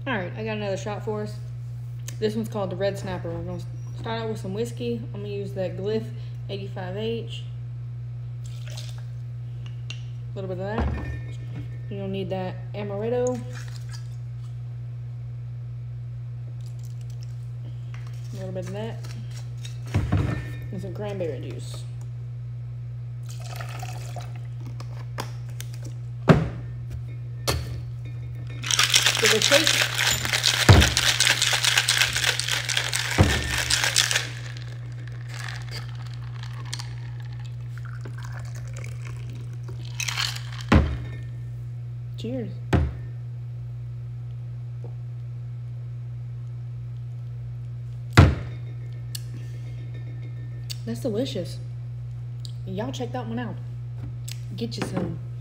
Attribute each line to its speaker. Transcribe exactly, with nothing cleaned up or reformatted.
Speaker 1: All right, I got another shot for us. This one's called the Red Snapper. We're gonna start out with some whiskey. I'm gonna use that Glyph eighty-five H. A little bit of that. You're gonna need that amaretto. A little bit of that. And some cranberry juice. Give it a shake. Cheers. That's delicious. Y'all check that one out. Get you some.